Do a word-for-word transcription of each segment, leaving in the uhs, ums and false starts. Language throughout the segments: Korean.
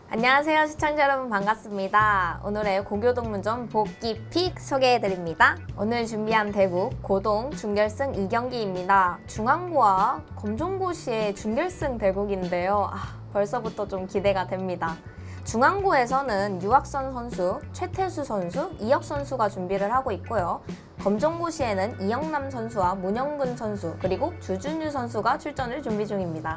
안녕하세요 시청자 여러분, 반갑습니다. 오늘의 고교동문전 복귀픽 소개해드립니다. 오늘 준비한 대국 고동 준결승 이 경기입니다. 중앙고와 검정고시의 준결승 대국인데요. 아, 벌써부터 좀 기대가 됩니다. 중앙고에서는 유학선 선수, 최태수 선수, 이혁 선수가 준비를 하고 있고요. 검정고시에는 이영남 선수와 문영근 선수, 그리고 주준유 선수가 출전을 준비 중입니다.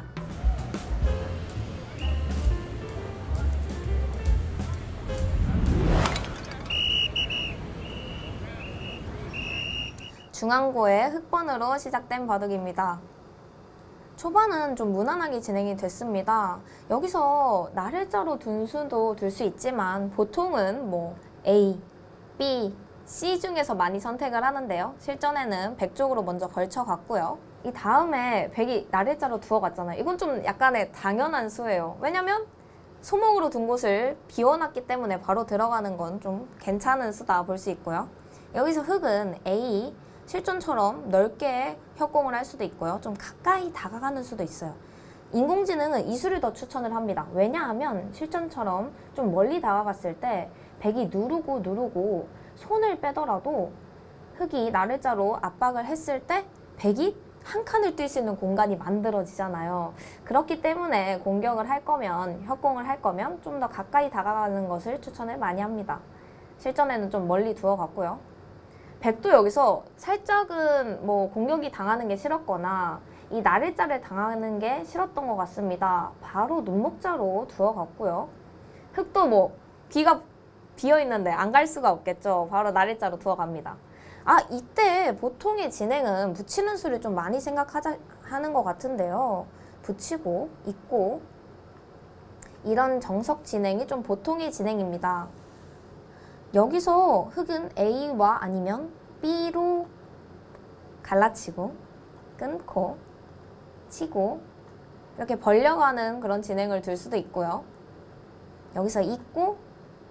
중앙고의 흑번으로 시작된 바둑입니다. 초반은 좀 무난하게 진행이 됐습니다. 여기서 날일자로 둔 수도 둘 수 있지만 보통은 뭐 A, B, C 중에서 많이 선택을 하는데요. 실전에는 백 쪽으로 먼저 걸쳐갔고요. 이 다음에 백이 날일자로 두어갔잖아요. 이건 좀 약간의 당연한 수예요. 왜냐면 소목으로 둔 곳을 비워놨기 때문에 바로 들어가는 건 좀 괜찮은 수다 볼 수 있고요. 여기서 흑은 A, 실전처럼 넓게 협공을 할 수도 있고요. 좀 가까이 다가가는 수도 있어요. 인공지능은 이 수를 더 추천을 합니다. 왜냐하면 실전처럼 좀 멀리 다가갔을 때 백이 누르고 누르고 손을 빼더라도 흑이 날일자로 압박을 했을 때 백이 한 칸을 뛸 수 있는 공간이 만들어지잖아요. 그렇기 때문에 공격을 할 거면, 협공을 할 거면 좀 더 가까이 다가가는 것을 추천을 많이 합니다. 실전에는 좀 멀리 두어갔고요. 백도 여기서 살짝은 뭐 공격이 당하는 게 싫었거나 이 날일자를 당하는 게 싫었던 것 같습니다. 바로 눈목자로 두어갔고요. 흑도 뭐 귀가 비어있는데 안 갈 수가 없겠죠. 바로 날일자로 두어갑니다. 아, 이때 보통의 진행은 붙이는 수를 좀 많이 생각하는 것 같은데요. 붙이고 있고 이런 정석 진행이 좀 보통의 진행입니다. 여기서 흑은 A와 아니면 B로 갈라치고 끊고 치고 이렇게 벌려가는 그런 진행을 둘 수도 있고요. 여기서 잇고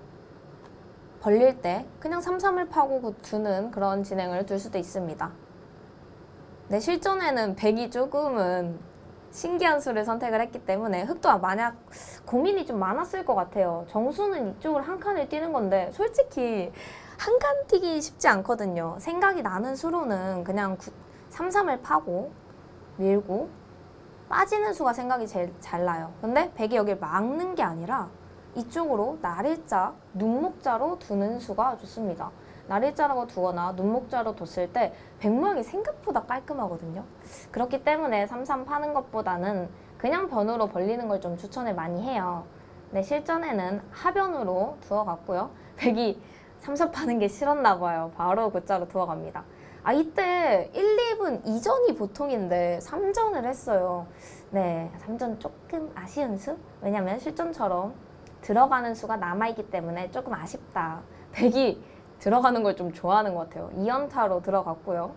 벌릴 때 그냥 삼 삼을 파고 두는 그런 진행을 둘 수도 있습니다. 네, 실전에는 백이 조금은 신기한 수를 선택을 했기 때문에 흑도 만약 고민이 좀 많았을 것 같아요. 정수는 이쪽으로 한 칸을 뛰는 건데 솔직히 한 칸 뛰기 쉽지 않거든요. 생각이 나는 수로는 그냥 삼 삼을 파고 밀고 빠지는 수가 생각이 제일 잘 나요. 근데 백이 여기를 막는 게 아니라 이쪽으로 날일자, 눈목자로 두는 수가 좋습니다. 날일자라고 두거나 눈목자로 뒀을 때 백 모양이 생각보다 깔끔하거든요. 그렇기 때문에 삼 삼 파는 것보다는 그냥 변으로 벌리는 걸 좀 추천을 많이 해요. 네, 실전에는 하변으로 두어갔고요. 백이 삼 사 파는 게 싫었나 봐요. 바로 굿자로 두어갑니다. 아, 이때 일, 이 분 이전이 보통인데 삼 전을 했어요. 네, 삼 전 조금 아쉬운 수? 왜냐면 실전처럼 들어가는 수가 남아있기 때문에 조금 아쉽다. 백이 들어가는 걸 좀 좋아하는 것 같아요. 이 연타로 들어갔고요.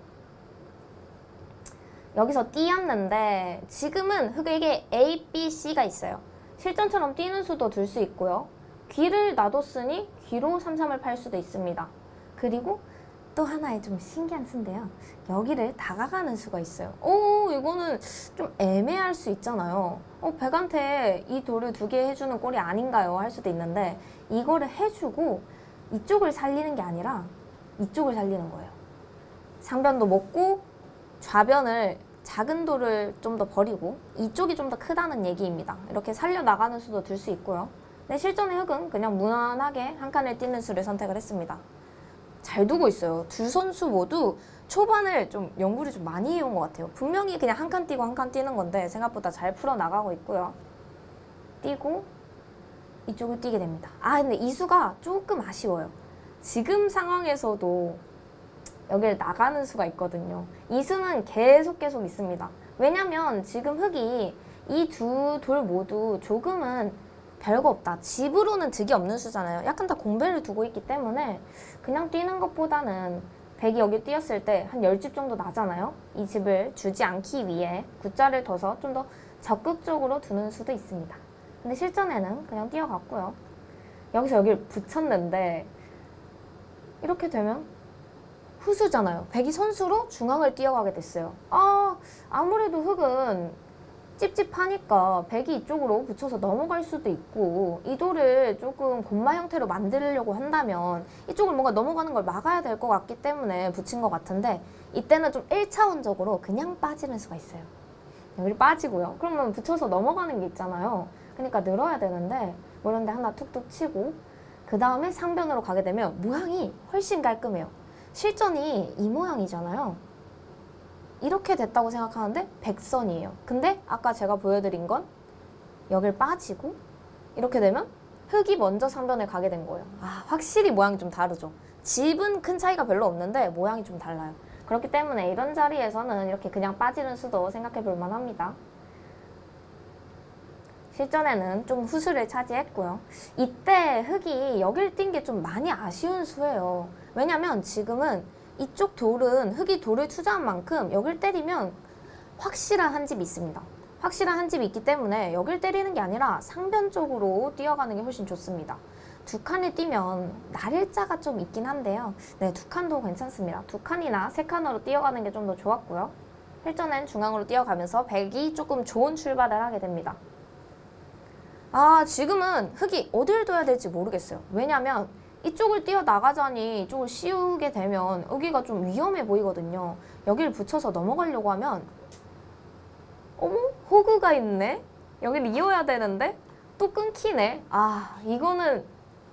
여기서 띄었는데 지금은 흑에게 A, B, C가 있어요. 실전처럼 뛰는 수도 둘 수 있고요. 귀를 놔뒀으니 귀로 삼 삼을 팔 수도 있습니다. 그리고 또 하나의 좀 신기한 수인데요. 여기를 다가가는 수가 있어요. 오, 이거는 좀 애매할 수 있잖아요. 어, 백한테 이 돌을 두 개 해주는 꼴이 아닌가요? 할 수도 있는데 이거를 해주고 이쪽을 살리는 게 아니라 이쪽을 살리는 거예요. 상변도 먹고 좌변을 작은 돌을 좀 더 버리고 이쪽이 좀 더 크다는 얘기입니다. 이렇게 살려나가는 수도 둘 수 있고요. 근데 실전의 흑은 그냥 무난하게 한 칸을 뛰는 수를 선택을 했습니다. 잘 두고 있어요. 두 선수 모두 초반을 좀 연구를 좀 많이 해온 것 같아요. 분명히 그냥 한 칸 뛰고 한 칸 뛰는 건데 생각보다 잘 풀어나가고 있고요. 뛰고 이쪽을 뛰게 됩니다. 아, 근데 이 수가 조금 아쉬워요. 지금 상황에서도 여기를 나가는 수가 있거든요. 이 수는 계속 계속 있습니다. 왜냐면 지금 흑이 이 두 돌 모두 조금은 별거 없다. 집으로는 득이 없는 수잖아요. 약간 다 공배를 두고 있기 때문에 그냥 뛰는 것보다는 백이 여기 뛰었을 때 한 열 집 정도 나잖아요. 이 집을 주지 않기 위해 굿자를 둬서 좀 더 적극적으로 두는 수도 있습니다. 근데 실전에는 그냥 뛰어갔고요. 여기서 여기를 붙였는데 이렇게 되면 후수잖아요. 백이 선수로 중앙을 뛰어가게 됐어요. 아, 아무래도 흑은 찝찝하니까 백이 이쪽으로 붙여서 넘어갈 수도 있고, 이 돌을 조금 곤마 형태로 만들려고 한다면 이쪽을 뭔가 넘어가는 걸 막아야 될 것 같기 때문에 붙인 것 같은데, 이때는 좀 일 차원적으로 그냥 빠지는 수가 있어요. 여기 빠지고요. 그러면 붙여서 넘어가는 게 있잖아요. 그러니까 늘어야 되는데 이런데 하나 툭툭 치고, 그 다음에 상변으로 가게 되면 모양이 훨씬 깔끔해요. 실전이 이 모양이잖아요. 이렇게 됐다고 생각하는데 백선이에요. 근데 아까 제가 보여드린 건 여길 빠지고 이렇게 되면 흙이 먼저 상변에 가게 된 거예요. 아, 확실히 모양이 좀 다르죠. 집은 큰 차이가 별로 없는데 모양이 좀 달라요. 그렇기 때문에 이런 자리에서는 이렇게 그냥 빠지는 수도 생각해 볼 만합니다. 실전에는 좀 후수를 차지했고요. 이때 흙이 여길 띈 게 좀 많이 아쉬운 수예요. 왜냐면 지금은 이쪽 돌은 흙이 돌을 투자한 만큼 여길 때리면 확실한 한 집이 있습니다. 확실한 한 집이 있기 때문에 여길 때리는 게 아니라 상변 쪽으로 뛰어가는 게 훨씬 좋습니다. 두 칸을 뛰면 날일자가 좀 있긴 한데요. 네, 두 칸도 괜찮습니다. 두 칸이나 세 칸으로 뛰어가는 게 좀 더 좋았고요. 실전엔 중앙으로 뛰어가면서 백이 조금 좋은 출발을 하게 됩니다. 아, 지금은 흙이 어딜 둬야 될지 모르겠어요. 왜냐면 이쪽을 뛰어나가자니 이쪽을 씌우게 되면 여기가 좀 위험해 보이거든요. 여기를 붙여서 넘어가려고 하면 어머? 호구가 있네? 여기를 이어야 되는데 또 끊기네? 아, 이거는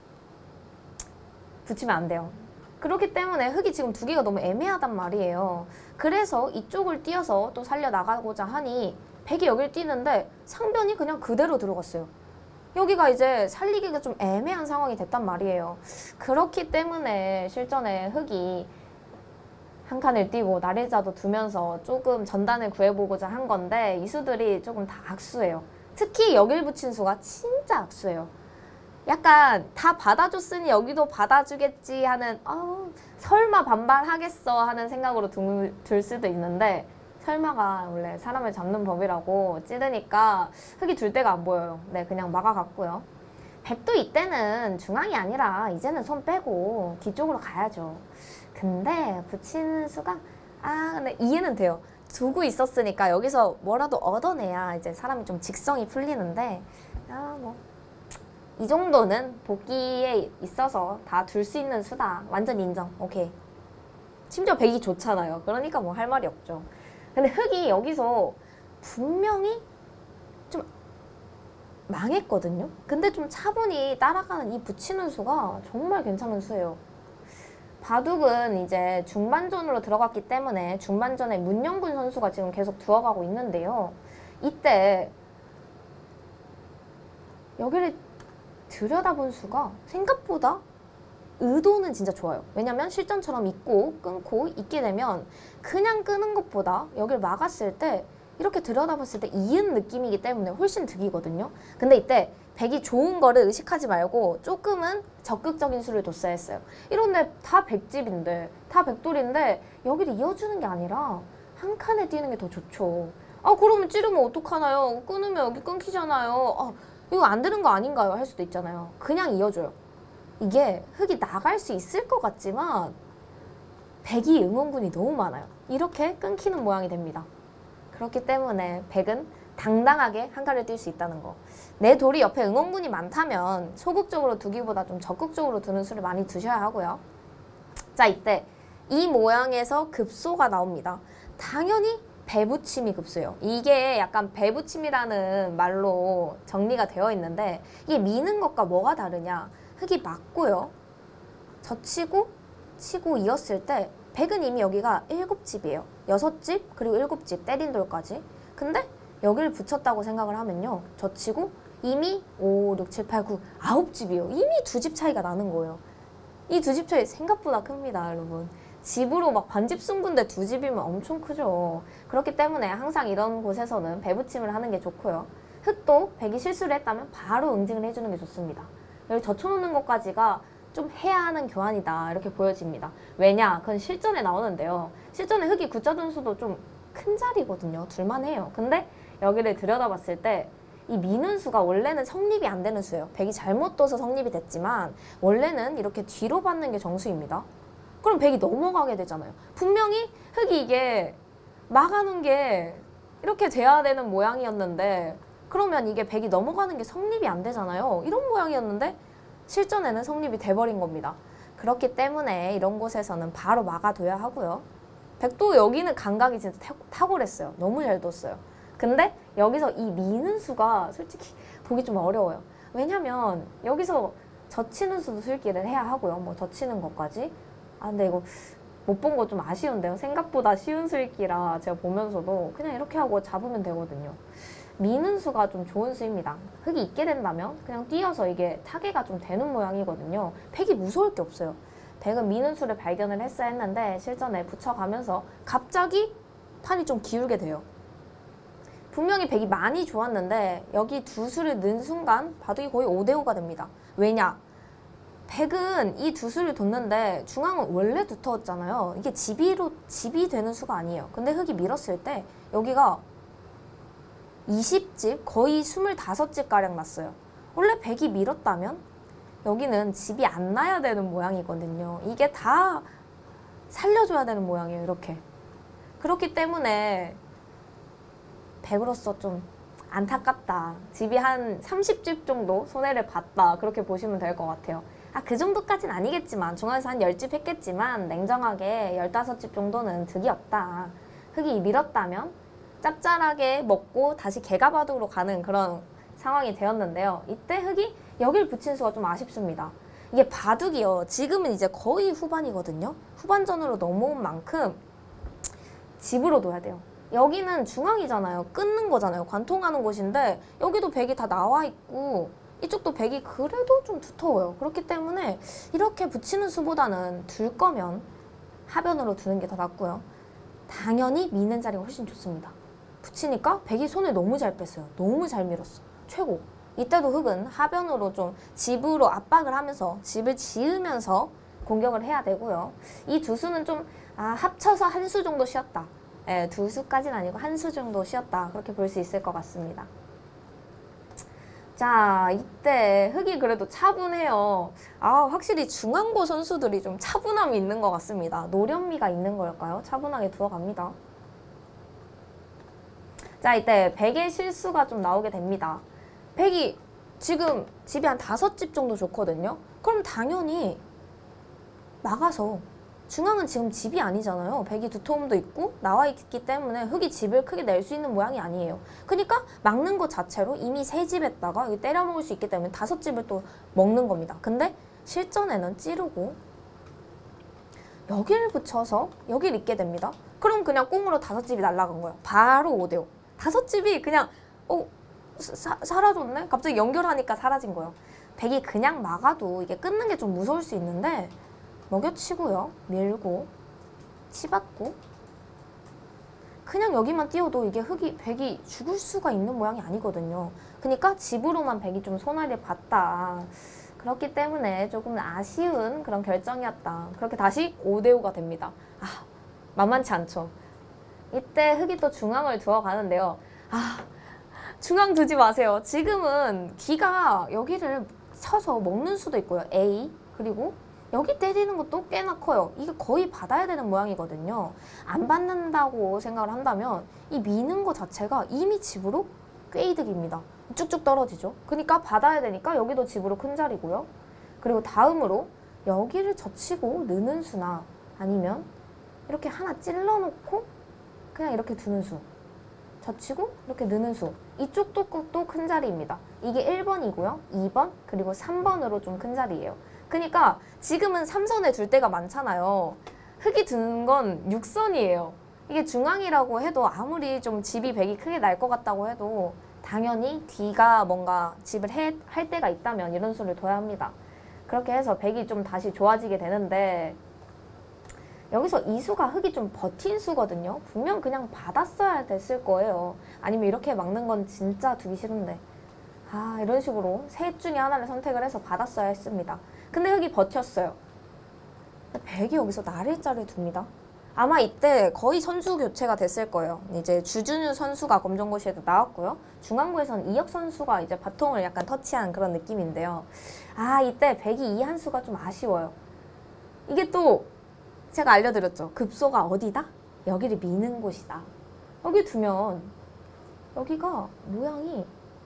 붙이면 안 돼요. 그렇기 때문에 흙이 지금 두 개가 너무 애매하단 말이에요. 그래서 이쪽을 뛰어서 또 살려나가고자 하니 백이 여길 뛰는데 상변이 그냥 그대로 들어갔어요. 여기가 이제 살리기가 좀 애매한 상황이 됐단 말이에요. 그렇기 때문에 실전에 흙이 한 칸을 띄고 날일자도 두면서 조금 전단을 구해보고자 한 건데, 이 수들이 조금 다 악수예요. 특히 여길 붙인 수가 진짜 악수예요. 약간 다 받아줬으니 여기도 받아주겠지 하는, 어, 설마 반발하겠어 하는 생각으로 들, 들 수도 있는데, 설마가 원래 사람을 잡는 법이라고 찌르니까 흙이 둘 데가 안 보여요. 네, 그냥 막아갔고요. 백도 이때는 중앙이 아니라 이제는 손 빼고 뒤쪽으로 가야죠. 근데 붙이는 수가, 아, 근데 이해는 돼요. 두고 있었으니까 여기서 뭐라도 얻어내야 이제 사람이 좀 직성이 풀리는데, 아, 뭐 이 정도는 복귀에 있어서 다 둘 수 있는 수다. 완전 인정. 오케이. 심지어 백이 좋잖아요. 그러니까 뭐 할 말이 없죠. 근데 흙이 여기서 분명히 좀 망했거든요. 근데 좀 차분히 따라가는 이 붙이는 수가 정말 괜찮은 수예요. 바둑은 이제 중반전으로 들어갔기 때문에 중반전에 문영근 선수가 지금 계속 두어가고 있는데요. 이때 여기를 들여다본 수가 생각보다 의도는 진짜 좋아요. 왜냐면 실전처럼 있고 끊고 있게 되면 그냥 끄는 것보다 여기를 막았을 때 이렇게 들여다봤을 때 이은 느낌이기 때문에 훨씬 득이거든요. 근데 이때 백이 좋은 거를 의식하지 말고 조금은 적극적인 수를 뒀어야 했어요. 이런데 다 백집인데, 다 백돌인데 여기를 이어주는 게 아니라 한 칸에 뛰는 게 더 좋죠. 아, 그러면 찌르면 어떡하나요? 끊으면 여기 끊기잖아요. 아, 이거 안 되는 거 아닌가요? 할 수도 있잖아요. 그냥 이어줘요. 이게 흙이 나갈 수 있을 것 같지만 백이 응원군이 너무 많아요. 이렇게 끊기는 모양이 됩니다. 그렇기 때문에 백은 당당하게 한 칸을 뛸 수 있다는 거. 내 돌이 옆에 응원군이 많다면 소극적으로 두기보다 좀 적극적으로 두는 수를 많이 두셔야 하고요. 자, 이때 이 모양에서 급소가 나옵니다. 당연히 배붙임이 급소예요. 이게 약간 배붙임이라는 말로 정리가 되어 있는데, 이게 미는 것과 뭐가 다르냐. 흙이 맞고요. 젖히고 치고 이었을 때 백은 이미 여기가 일곱 집이에요. 여섯 집 그리고 일곱 집 때린 돌까지. 근데 여기를 붙였다고 생각을 하면요. 젖히고 이미 오, 육, 칠, 팔, 구, 아홉 집이에요. 이미 두 집 차이가 나는 거예요. 이 두 집 차이 생각보다 큽니다, 여러분. 집으로 막 반집 승부인데 두 집이면 엄청 크죠. 그렇기 때문에 항상 이런 곳에서는 배붙임을 하는 게 좋고요. 흙도 백이 실수를 했다면 바로 응징을 해주는 게 좋습니다. 여기 젖혀놓는 것까지가 좀 해야 하는 교환이다, 이렇게 보여집니다. 왜냐? 그건 실전에 나오는데요. 실전에 흙이 굳혀둔 수도 좀 큰 자리거든요. 둘만 해요. 근데 여기를 들여다봤을 때 이 미는 수가 원래는 성립이 안 되는 수예요. 백이 잘못 둬서 성립이 됐지만 원래는 이렇게 뒤로 받는 게 정수입니다. 그럼 백이 넘어가게 되잖아요. 분명히 흙이 이게 막아놓은 게 이렇게 돼야 되는 모양이었는데 그러면 이게 백이 넘어가는 게 성립이 안 되잖아요. 이런 모양이었는데 실전에는 성립이 돼버린 겁니다. 그렇기 때문에 이런 곳에서는 바로 막아둬야 하고요. 백도 여기는 감각이 진짜 탁월했어요. 너무 잘 뒀어요. 근데 여기서 이 미는 수가 솔직히 보기 좀 어려워요. 왜냐면 여기서 젖히는 수도 술기를 해야 하고요. 뭐 젖히는 것까지. 아 근데 이거 못 본 거 좀 아쉬운데요. 생각보다 쉬운 술기라 제가 보면서도 그냥 이렇게 하고 잡으면 되거든요. 미는 수가 좀 좋은 수입니다. 흙이 있게 된다면 그냥 띄어서 이게 타개가 좀 되는 모양이거든요. 백이 무서울 게 없어요. 백은 미는 수를 발견을 했어야 했는데 실전에 붙여가면서 갑자기 판이 좀 기울게 돼요. 분명히 백이 많이 좋았는데 여기 두 수를 넣은 순간 바둑이 거의 오 대 오가 됩니다. 왜냐? 백은 이 두 수를 뒀는데 중앙은 원래 두터웠잖아요. 이게 집이로, 집이 되는 수가 아니에요. 근데 흙이 밀었을 때 여기가 이십 집, 거의 스물다섯 집가량 났어요. 원래 백이 밀었다면 여기는 집이 안 나야 되는 모양이거든요. 이게 다 살려줘야 되는 모양이에요. 이렇게. 그렇기 때문에 백으로서 좀 안타깝다. 집이 한 삼십 집 정도 손해를 봤다. 그렇게 보시면 될 것 같아요. 아, 그 정도까진 아니겠지만 중앙에서 한 십 집 했겠지만 냉정하게 십오 집 정도는 득이 없다. 흙이 밀었다면 짭짤하게 먹고 다시 개가바둑으로 가는 그런 상황이 되었는데요. 이때 흙이 여길 붙인 수가 좀 아쉽습니다. 이게 바둑이요. 지금은 이제 거의 후반이거든요. 후반전으로 넘어온 만큼 집으로 둬야 돼요. 여기는 중앙이잖아요. 끊는 거잖아요. 관통하는 곳인데 여기도 백이 다 나와 있고 이쪽도 백이 그래도 좀 두터워요. 그렇기 때문에 이렇게 붙이는 수보다는 둘 거면 하변으로 두는 게 더 낫고요. 당연히 미는 자리가 훨씬 좋습니다. 붙이니까 백이 손을 너무 잘 뺐어요. 너무 잘 밀었어. 최고. 이때도 흙은 하변으로 좀 집으로 압박을 하면서 집을 지으면서 공격을 해야 되고요. 이 두 수는 좀 아, 합쳐서 한 수 정도 쉬었다. 예, 두 수까지는 아니고 한 수 정도 쉬었다. 그렇게 볼 수 있을 것 같습니다. 자, 이때 흙이 그래도 차분해요. 아, 확실히 중앙고 선수들이 좀 차분함이 있는 것 같습니다. 노련미가 있는 걸까요? 차분하게 두어갑니다. 자, 이때 백의 실수가 좀 나오게 됩니다. 백이 지금 집이 한 다섯 집 정도 좋거든요. 그럼 당연히 막아서 중앙은 지금 집이 아니잖아요. 백이 두터움도 있고 나와 있기 때문에 흙이 집을 크게 낼 수 있는 모양이 아니에요. 그러니까 막는 것 자체로 이미 세 집에다가 여기 때려 먹을 수 있기 때문에 다섯 집을 또 먹는 겁니다. 근데 실전에는 찌르고 여기를 붙여서 여기를 있게 됩니다. 그럼 그냥 꽁으로 다섯 집이 날아간 거예요. 바로 오 대 오. 다섯 집이 그냥 어 사, 사라졌네? 갑자기 연결하니까 사라진 거예요. 백이 그냥 막아도 이게 끊는 게 좀 무서울 수 있는데 먹여치고요. 밀고 치받고 그냥 여기만 띄워도 이게 흙이 백이 죽을 수가 있는 모양이 아니거든요. 그러니까 집으로만 백이 좀 손해를 봤다. 그렇기 때문에 조금 아쉬운 그런 결정이었다. 그렇게 다시 오 대 오가 됩니다. 아, 만만치 않죠. 이때 흙이 또 중앙을 두어 가는데요. 아, 중앙 두지 마세요. 지금은 기가 여기를 쳐서 먹는 수도 있고요. A 그리고 여기 때리는 것도 꽤나 커요. 이게 거의 받아야 되는 모양이거든요. 안 받는다고 생각을 한다면 이 미는 거 자체가 이미 집으로 꽤 이득입니다. 쭉쭉 떨어지죠. 그러니까 받아야 되니까 여기도 집으로 큰 자리고요. 그리고 다음으로 여기를 젖히고 느는 수나 아니면 이렇게 하나 찔러놓고 그냥 이렇게 두는 수. 젖히고 이렇게 느는 수. 이쪽도 또 큰 자리입니다. 이게 일 번이고요. 이 번 그리고 삼 번으로 좀 큰 자리예요. 그러니까 지금은 삼선에 둘 때가 많잖아요. 흙이 드는 건 육 선이에요. 이게 중앙이라고 해도 아무리 좀 집이 백이 크게 날 것 같다고 해도 당연히 뒤가 뭔가 집을 해, 할 때가 있다면 이런 수를 둬야 합니다. 그렇게 해서 백이 좀 다시 좋아지게 되는데 여기서 이 수가 흙이 좀 버틴 수거든요. 분명 그냥 받았어야 됐을 거예요. 아니면 이렇게 막는 건 진짜 두기 싫은데 아 이런 식으로 셋 중에 하나를 선택을 해서 받았어야 했습니다. 근데 흙이 버텼어요. 백이 여기서 날일자를 둡니다. 아마 이때 거의 선수 교체가 됐을 거예요. 이제 주준유 선수가 검정고시에도 나왔고요. 중앙고에서는 이혁 선수가 이제 바통을 약간 터치한 그런 느낌인데요. 아 이때 백이 이 한 수가 좀 아쉬워요. 이게 또 제가 알려드렸죠. 급소가 어디다? 여기를 미는 곳이다. 여기 두면 여기가 모양이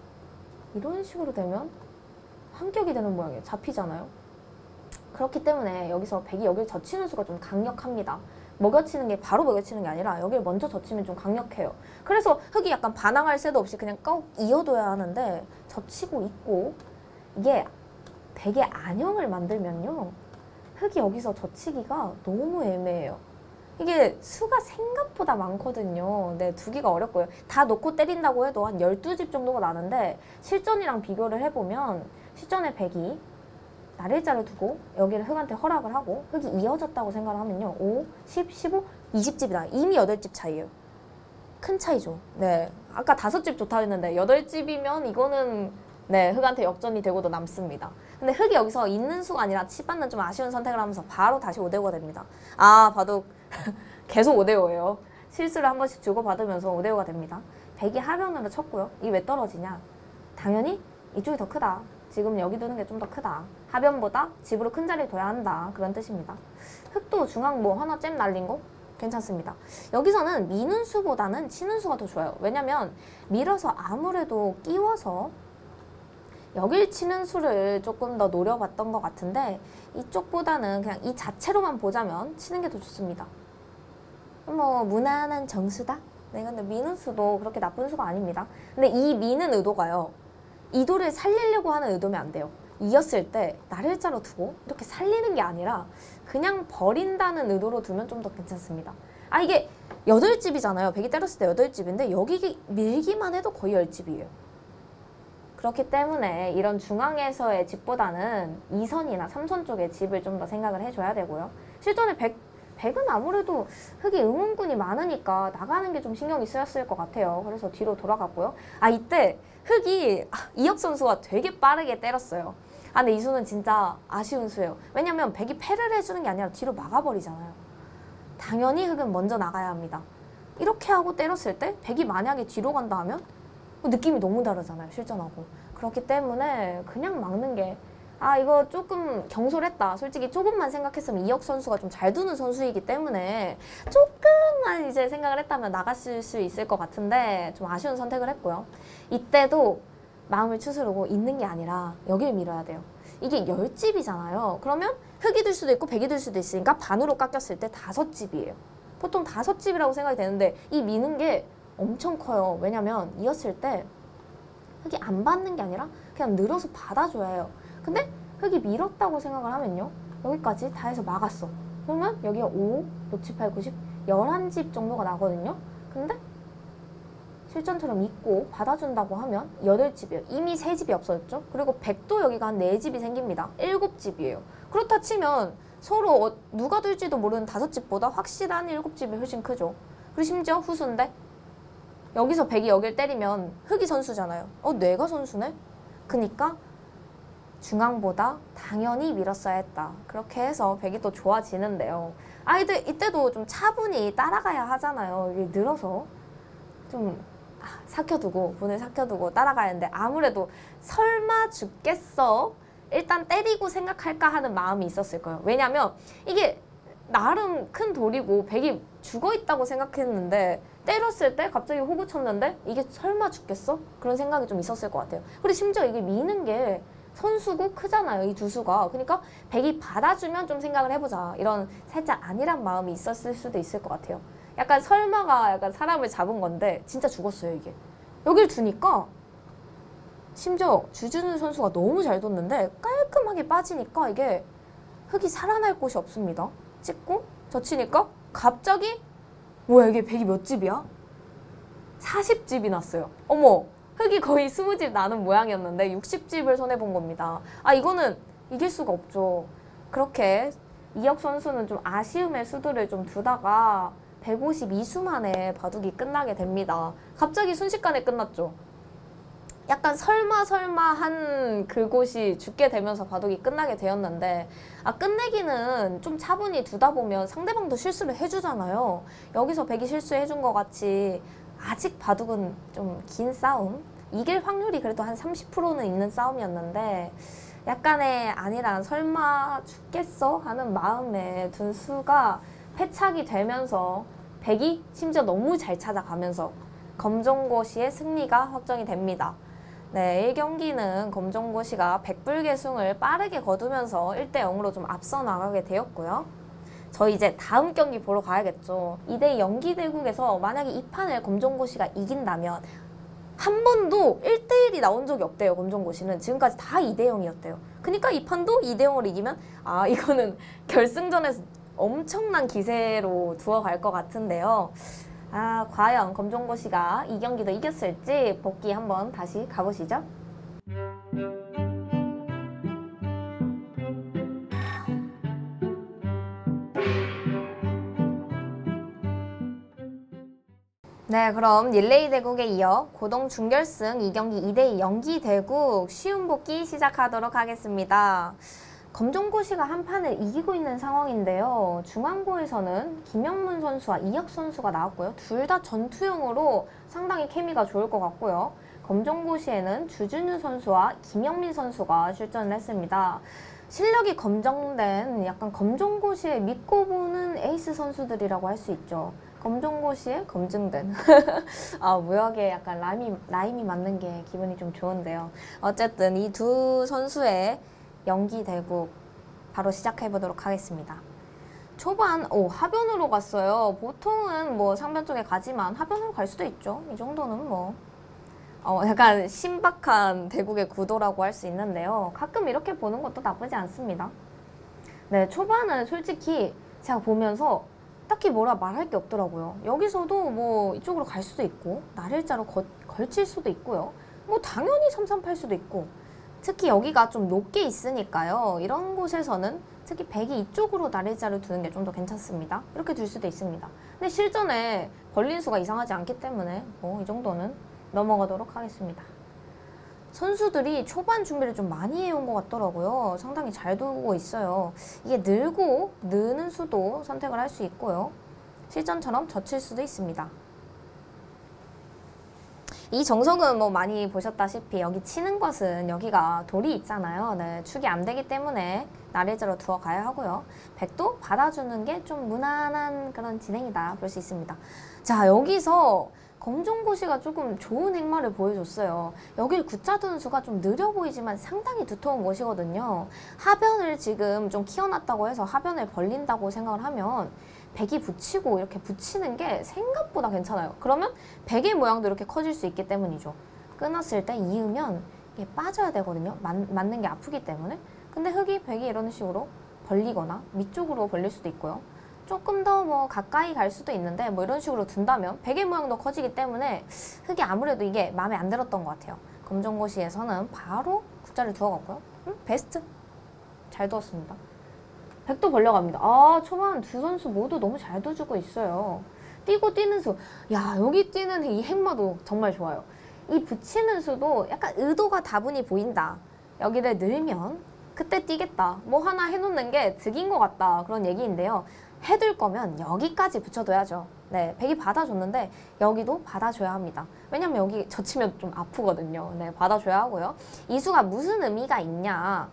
이런 식으로 되면 한격이 되는 모양이에요. 잡히잖아요. 그렇기 때문에 여기서 백이 여기를 젖히는 수가 좀 강력합니다. 먹여치는 게 바로 먹여치는 게 아니라 여기를 먼저 젖히면 좀 강력해요. 그래서 흙이 약간 반항할 새도 없이 그냥 꼭 이어둬야 하는데 젖히고 있고, 이게 백의 안형을 만들면요, 흙이 여기서 젖히기가 너무 애매해요. 이게 수가 생각보다 많거든요. 네, 두기가 어렵고요. 다 놓고 때린다고 해도 한 열두 집 정도가 나는데, 실전이랑 비교를 해보면 실전의 백이 날일자를 두고 여기를 흙한테 허락을 하고 흙이 이어졌다고 생각을 하면요, 오, 십, 십오, 이십 집이 나요. 이미 여덟 집 차이예요. 큰 차이죠. 네, 아까 다섯 집 좋다 했는데 여덟 집이면 이거는 네, 흙한테 역전이 되고도 남습니다. 근데 흙이 여기서 있는 수가 아니라 치받는 좀 아쉬운 선택을 하면서 바로 다시 오 대 오가 됩니다. 아, 바둑 계속 오 대 오예요. 실수를 한 번씩 주고받으면서 오 대 오가 됩니다. 백이 하변으로 쳤고요. 이게 왜 떨어지냐? 당연히 이쪽이 더 크다. 지금 여기 두는 게 좀 더 크다. 하변보다 집으로 큰 자리를 둬야 한다. 그런 뜻입니다. 흙도 중앙 뭐 하나 잼 날린 거 괜찮습니다. 여기서는 미는 수보다는 치는 수가 더 좋아요. 왜냐면 밀어서 아무래도 끼워서 여길 치는 수를 조금 더 노려봤던 것 같은데, 이쪽보다는 그냥 이 자체로만 보자면 치는 게 더 좋습니다. 뭐 무난한 정수다? 네, 근데 미는 수도 그렇게 나쁜 수가 아닙니다. 근데 이 미는 의도가요, 이도를 살리려고 하는 의도면 안 돼요. 이었을 때 날일자로 두고 이렇게 살리는 게 아니라 그냥 버린다는 의도로 두면 좀 더 괜찮습니다. 아, 이게 여덟 집이잖아요. 백이 때렸을 때 여덟 집인데 여기 밀기만 해도 거의 열 집이에요. 그렇기 때문에 이런 중앙에서의 집보다는 이 선이나 삼 선 쪽의 집을 좀 더 생각을 해줘야 되고요. 실전에 백, 백은 아무래도 흙이 응원군이 많으니까 나가는 게 좀 신경이 쓰였을 것 같아요. 그래서 뒤로 돌아갔고요. 아, 이때 흙이 이혁 선수가 되게 빠르게 때렸어요. 아, 근데 이 수는 진짜 아쉬운 수예요. 왜냐면 백이 패를 해주는 게 아니라 뒤로 막아버리잖아요. 당연히 흙은 먼저 나가야 합니다. 이렇게 하고 때렸을 때 백이 만약에 뒤로 간다 하면 느낌이 너무 다르잖아요, 실전하고. 그렇기 때문에 그냥 막는 게, 아, 이거 조금 경솔했다. 솔직히 조금만 생각했으면 이혁 선수가 좀 잘 두는 선수이기 때문에 조금만 이제 생각을 했다면 나갔을 수 있을 것 같은데 좀 아쉬운 선택을 했고요. 이때도 마음을 추스르고 있는 게 아니라 여기를 밀어야 돼요. 이게 열 집이잖아요. 그러면 흙이 들 수도 있고 백이 들 수도 있으니까 반으로 깎였을 때 다섯 집이에요. 보통 다섯 집이라고 생각이 되는데 이 미는 게 엄청 커요. 왜냐면 이었을 때 흙이 안 받는 게 아니라 그냥 늘어서 받아줘야 해요. 근데 흙이 밀었다고 생각을 하면요, 여기까지 다 해서 막았어. 그러면 여기가 오, 육, 칠, 팔, 구, 십, 열한 집 정도가 나거든요. 근데 실전처럼 있고 받아준다고 하면 여덟 집이에요. 이미 세 집이 없어졌죠. 그리고 백도 여기가 한 네 집이 생깁니다. 일곱 집이에요. 그렇다 치면 서로 어, 누가 될지도 모르는 다섯 집보다 확실한 일곱 집이 훨씬 크죠. 그리고 심지어 후수인데 여기서 백이 여길 때리면 흙이 선수잖아요. 어, 내가 선수네? 그니까 중앙보다 당연히 밀었어야 했다. 그렇게 해서 백이 또 좋아지는데요. 아, 이때, 이때도 좀 차분히 따라가야 하잖아요. 이게 늘어서 좀 아, 삭혀두고, 분을 삭혀두고 따라가야 하는데 아무래도 설마 죽겠어? 일단 때리고 생각할까 하는 마음이 있었을 거예요. 왜냐면 이게 나름 큰 돌이고 백이 죽어있다고 생각했는데 때렸을 때 갑자기 호구 쳤는데 이게 설마 죽겠어? 그런 생각이 좀 있었을 것 같아요. 그리고 심지어 이게 미는 게 선수고 크잖아요, 이 두 수가. 그러니까 백이 받아주면 좀 생각을 해보자, 이런 살짝 안일한 마음이 있었을 수도 있을 것 같아요. 약간 설마가 약간 사람을 잡은 건데 진짜 죽었어요, 이게. 여길 두니까 심지어 주준우 선수가 너무 잘 뒀는데 깔끔하게 빠지니까 이게 흙이 살아날 곳이 없습니다. 찍고 젖히니까 갑자기 뭐야, 이게 백이 몇 집이야? 사십 집이 났어요. 어머, 흙이 거의 이십 집 나는 모양이었는데 육십 집을 손해본 겁니다. 아, 이거는 이길 수가 없죠. 그렇게 이혁 선수는 좀 아쉬움의 수두를 좀 두다가 백오십이 수 만에 바둑이 끝나게 됩니다. 갑자기 순식간에 끝났죠. 약간 설마 설마 한 그곳이 죽게 되면서 바둑이 끝나게 되었는데, 아, 끝내기는 좀 차분히 두다 보면 상대방도 실수를 해주잖아요. 여기서 백이 실수해준 것 같이 아직 바둑은 좀 긴 싸움, 이길 확률이 그래도 한 삼십 퍼센트는 있는 싸움이었는데 약간의 아니란 설마 죽겠어? 하는 마음에 둔 수가 패착이 되면서 백이 심지어 너무 잘 찾아가면서 검정고시의 승리가 확정이 됩니다. 네, 일 경기는 검정고시가 백불계승을 빠르게 거두면서 일 대 영으로 좀 앞서 나가게 되었고요. 저희 이제 다음 경기 보러 가야겠죠. 이 대 연기대국에서 만약에 이 판을 검정고시가 이긴다면 한 번도 일 대 일이 나온 적이 없대요. 검정고시는 지금까지 다 이 대 영이었대요. 그러니까 이 판도 이 대 영으로 이기면 아 이거는 결승전에서 엄청난 기세로 두어갈 것 같은데요. 아 과연 검정고시가 이 경기도 이겼을지 복귀 한번 다시 가보시죠. 네, 그럼 릴레이 대국에 이어 고동 준결승 이 경기 이 대 이 연기 대국 쉬운 복귀 시작하도록 하겠습니다. 검정고시가 한 판을 이기고 있는 상황인데요. 중앙고에서는 김영문 선수와 이혁 선수가 나왔고요. 둘 다 전투형으로 상당히 케미가 좋을 것 같고요. 검정고시에는 주준유 선수와 김영민 선수가 출전을 했습니다. 실력이 검증된 약간 검정고시에 믿고 보는 에이스 선수들이라고 할 수 있죠. 검정고시에 검증된 아 무역에 약간 라임이, 라임이 맞는 게 기분이 좀 좋은데요. 어쨌든 이 두 선수의 연기 대국 바로 시작해 보도록 하겠습니다. 초반 오 하변으로 갔어요. 보통은 뭐 상변 쪽에 가지만 하변으로 갈 수도 있죠. 이 정도는 뭐 어, 약간 신박한 대국의 구도라고 할 수 있는데요. 가끔 이렇게 보는 것도 나쁘지 않습니다. 네, 초반은 솔직히 제가 보면서 딱히 뭐라 말할 게 없더라고요. 여기서도 뭐 이쪽으로 갈 수도 있고 날일자로 거, 걸칠 수도 있고요. 뭐 당연히 삼삼팔 수도 있고 특히 여기가 좀 높게 있으니까요. 이런 곳에서는 특히 백이 이쪽으로 날일자를 두는 게 좀 더 괜찮습니다. 이렇게 둘 수도 있습니다. 근데 실전에 걸린 수가 이상하지 않기 때문에 뭐 이 정도는 넘어가도록 하겠습니다. 선수들이 초반 준비를 좀 많이 해온 것 같더라고요. 상당히 잘 두고 있어요. 이게 늘고 느는 수도 선택을 할 수 있고요. 실전처럼 젖힐 수도 있습니다. 이 정석은 뭐 많이 보셨다시피 여기 치는 것은 여기가 돌이 있잖아요. 네, 축이 안 되기 때문에 날일자로 두어 가야 하고요. 백도 받아주는 게 좀 무난한 그런 진행이다 볼 수 있습니다. 자, 여기서 검정고시가 조금 좋은 행마를 보여줬어요. 여길 굿자 두는 수가 좀 느려 보이지만 상당히 두터운 것이거든요. 하변을 지금 좀 키워놨다고 해서 하변을 벌린다고 생각을 하면 백이 붙이고 이렇게 붙이는 게 생각보다 괜찮아요. 그러면 백의 모양도 이렇게 커질 수 있기 때문이죠. 끊었을 때 이으면 이게 빠져야 되거든요. 맞, 맞는 게 아프기 때문에. 근데 흑이 백이 이런 식으로 벌리거나 위쪽으로 벌릴 수도 있고요. 조금 더 뭐 가까이 갈 수도 있는데 뭐 이런 식으로 둔다면 백의 모양도 커지기 때문에 흑이 아무래도 이게 마음에 안 들었던 것 같아요. 검정고시에서는 바로 굿자를 두어갔고요. 음, 베스트. 잘 두었습니다. 백도 벌려갑니다. 아 초반 두 선수 모두 너무 잘 둬주고 있어요. 뛰고 뛰는 수. 야 여기 뛰는 이 행마도 정말 좋아요. 이 붙이는 수도 약간 의도가 다분히 보인다. 여기를 늘면 그때 뛰겠다. 뭐 하나 해놓는 게 득인 것 같다. 그런 얘기인데요. 해둘 거면 여기까지 붙여둬야죠. 네, 백이 받아줬는데 여기도 받아줘야 합니다. 왜냐면 여기 젖히면 좀 아프거든요. 네, 받아줘야 하고요. 이 수가 무슨 의미가 있냐.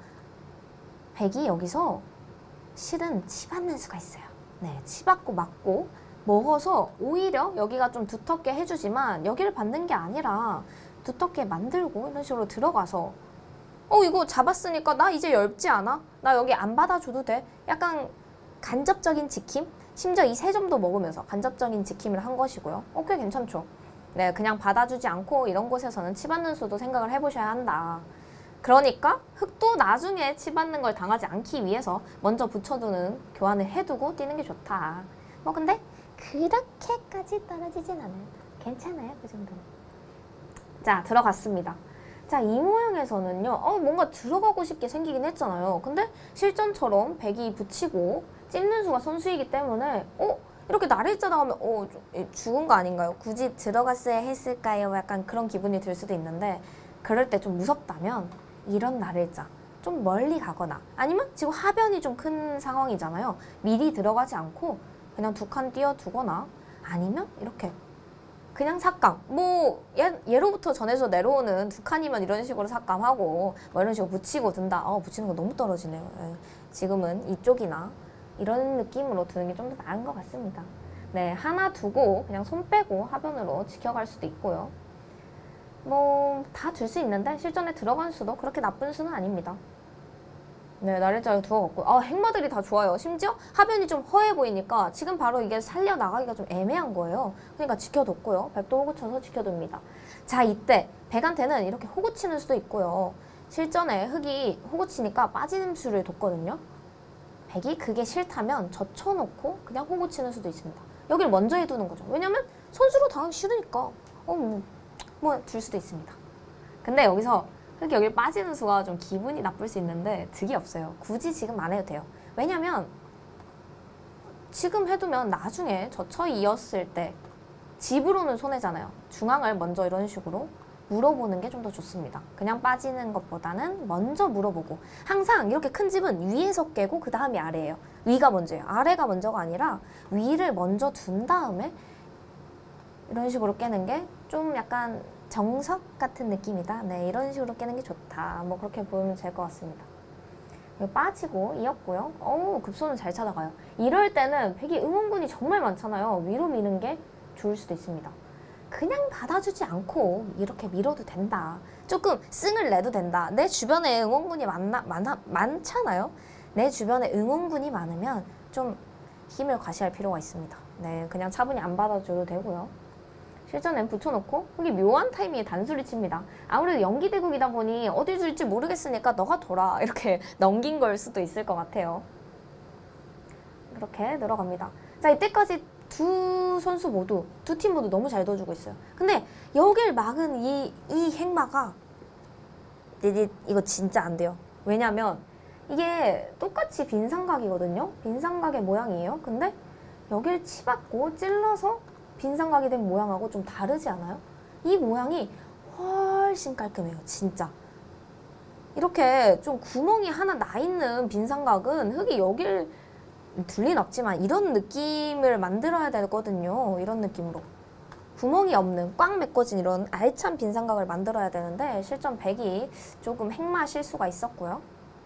백이 여기서 실은 치 받는 수가 있어요. 네, 치 받고 맞고 먹어서 오히려 여기가 좀 두텁게 해주지만 여기를 받는 게 아니라 두텁게 만들고 이런 식으로 들어가서 어 이거 잡았으니까 나 이제 얇지 않아? 나 여기 안 받아줘도 돼? 약간 간접적인 지킴? 심지어 이 세 점도 먹으면서 간접적인 지킴을 한 것이고요. 어, 꽤 괜찮죠? 네, 그냥 받아주지 않고 이런 곳에서는 치 받는 수도 생각을 해보셔야 한다. 그러니까 흑도 나중에 치 받는 걸 당하지 않기 위해서 먼저 붙여두는 교환을 해두고 뛰는 게 좋다. 뭐 근데 그렇게까지 떨어지진 않아요. 괜찮아요, 그 정도는. 자, 들어갔습니다. 자, 이 모양에서는요, 어, 뭔가 들어가고 싶게 생기긴 했잖아요. 근데 실전처럼 백이 붙이고 찝는 수가 선수이기 때문에, 어? 이렇게 날일자 나오면, 어, 좀 죽은 거 아닌가요? 굳이 들어갔어야 했을까요? 약간 그런 기분이 들 수도 있는데, 그럴 때 좀 무섭다면, 이런 날일자. 좀 멀리 가거나, 아니면 지금 하변이 좀 큰 상황이잖아요. 미리 들어가지 않고, 그냥 두 칸 띄워두거나, 아니면 이렇게. 그냥 삭감. 뭐 예, 예로부터 전해져 내려오는 두 칸이면 이런 식으로 삭감하고 뭐 이런 식으로 붙이고 든다. 아 붙이는 거 너무 떨어지네요. 예. 지금은 이쪽이나 이런 느낌으로 두는 게 좀 더 나은 것 같습니다. 네, 하나 두고 그냥 손 빼고 하변으로 지켜갈 수도 있고요. 뭐 다 줄 수 있는데 실전에 들어간 수도 그렇게 나쁜 수는 아닙니다. 네, 나래자를 두어갖고 아, 행마들이 다 좋아요. 심지어 하변이 좀 허해 보이니까 지금 바로 이게 살려나가기가 좀 애매한 거예요. 그러니까 지켜뒀고요. 백도 호구 쳐서 지켜둡니다. 자, 이때 백한테는 이렇게 호구 치는 수도 있고요. 실전에 흑이 호구 치니까 빠지는 수를 뒀거든요. 백이 그게 싫다면 젖혀놓고 그냥 호구 치는 수도 있습니다. 여기를 먼저 해두는 거죠. 왜냐면 선수로 당하기 싫으니까 어, 뭐, 뭐 둘 수도 있습니다. 근데 여기서 흑이 여기 빠지는 수가 좀 기분이 나쁠 수 있는데 득이 없어요. 굳이 지금 안 해도 돼요. 왜냐면 지금 해두면 나중에 젖혀 이었을 때 집으로는 손해잖아요. 중앙을 먼저 이런 식으로 물어보는 게 좀 더 좋습니다. 그냥 빠지는 것보다는 먼저 물어보고 항상 이렇게 큰 집은 위에서 깨고 그 다음이 아래예요. 위가 먼저예요. 아래가 먼저가 아니라 위를 먼저 둔 다음에 이런 식으로 깨는 게 좀 약간 정석 같은 느낌이다. 네, 이런 식으로 깨는 게 좋다. 뭐 그렇게 보면 될 것 같습니다. 빠지고 이었고요. 어우, 급소는 잘 찾아가요. 이럴 때는 백이 응원군이 정말 많잖아요. 위로 미는 게 좋을 수도 있습니다. 그냥 받아주지 않고 이렇게 밀어도 된다. 조금 승을 내도 된다. 내 주변에 응원군이 많나, 많아, 많잖아요. 내 주변에 응원군이 많으면 좀 힘을 과시할 필요가 있습니다. 네, 그냥 차분히 안 받아줘도 되고요. 실전엔 붙여놓고 흑이 묘한 타이밍에 단수를 칩니다. 아무래도 연기대국이다 보니 어디 줄지 모르겠으니까 너가 둬라 이렇게 넘긴 걸 수도 있을 것 같아요. 그렇게 늘어갑니다. 자, 이때까지 두 선수 모두, 두 팀 모두 너무 잘 둬주고 있어요. 근데 여길 막은 이, 이 행마가 이거 진짜 안 돼요. 왜냐면 이게 똑같이 빈삼각이거든요. 빈삼각의 모양이에요. 근데 여길 치받고 찔러서 빈삼각이 된 모양하고 좀 다르지 않아요? 이 모양이 훨씬 깔끔해요. 진짜. 이렇게 좀 구멍이 하나 나 있는 빈삼각은 흙이 여길 둘 리는 없지만 이런 느낌을 만들어야 되거든요. 이런 느낌으로. 구멍이 없는 꽉 메꿔진 이런 알찬 빈삼각을 만들어야 되는데 실전 백이 조금 행마 실수가 있었고요.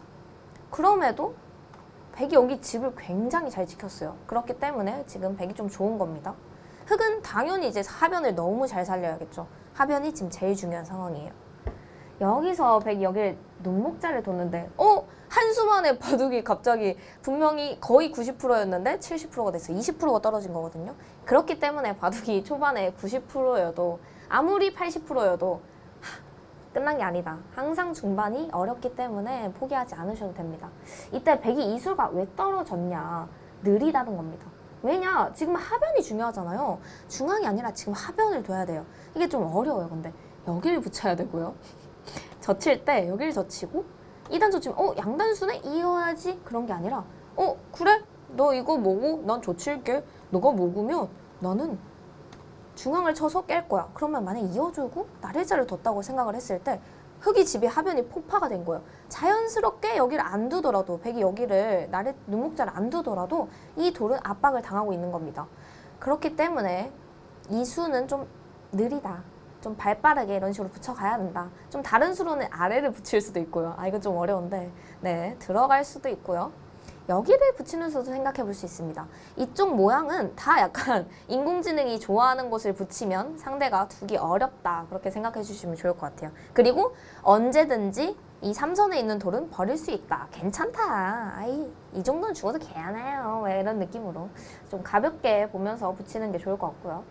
그럼에도 백이 여기 집을 굉장히 잘 지켰어요. 그렇기 때문에 지금 백이 좀 좋은 겁니다. 흑은 당연히 이제 하변을 너무 잘 살려야겠죠. 하변이 지금 제일 중요한 상황이에요. 여기서 백이 여기를 눈목자를 뒀는데 어? 한수만에 바둑이 갑자기 분명히 거의 구십 퍼센트였는데 칠십 퍼센트가 됐어요. 이십 퍼센트가 떨어진 거거든요. 그렇기 때문에 바둑이 초반에 구십 퍼센트여도 아무리 팔십 퍼센트여도 하, 끝난 게 아니다. 항상 중반이 어렵기 때문에 포기하지 않으셔도 됩니다. 이때 백이 이수가 왜 떨어졌냐. 느리다는 겁니다. 왜냐? 지금 하변이 중요하잖아요. 중앙이 아니라 지금 하변을 둬야 돼요. 이게 좀 어려워요. 근데 여기를 붙여야 되고요. 젖힐 때 여기를 젖히고 이 단 젖히면 어? 양단수네? 이어야지? 그런 게 아니라 어? 그래? 너 이거 뭐고? 난 젖힐게. 너가 먹으면 나는 중앙을 쳐서 깰 거야. 그러면 만약에 이어주고 나래자를 뒀다고 생각을 했을 때 흑이 집이 하변이 폭파가 된 거예요. 자연스럽게 여기를 안 두더라도 백이 여기를 나래 눈목자를 안 두더라도 이 돌은 압박을 당하고 있는 겁니다. 그렇기 때문에 이 수는 좀 느리다. 좀 발빠르게 이런 식으로 붙여가야 된다. 좀 다른 수로는 아래를 붙일 수도 있고요. 아, 이거 좀 어려운데 네, 들어갈 수도 있고요. 여기를 붙이는 수도 생각해 볼 수 있습니다. 이쪽 모양은 다 약간 인공지능이 좋아하는 곳을 붙이면 상대가 두기 어렵다. 그렇게 생각해 주시면 좋을 것 같아요. 그리고 언제든지 이 삼선에 있는 돌은 버릴 수 있다. 괜찮다. 아이, 이 정도는 죽어도 개하나요. 왜 이런 느낌으로 좀 가볍게 보면서 붙이는 게 좋을 것 같고요.